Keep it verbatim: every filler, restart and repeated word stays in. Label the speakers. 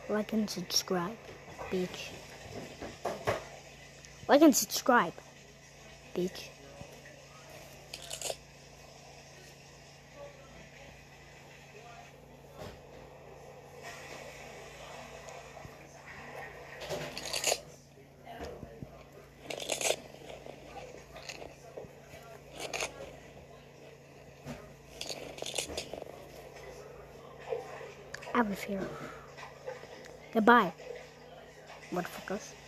Speaker 1: Like and subscribe, bitch. Like and subscribe, bitch. Out of here. Goodbye, motherfuckers.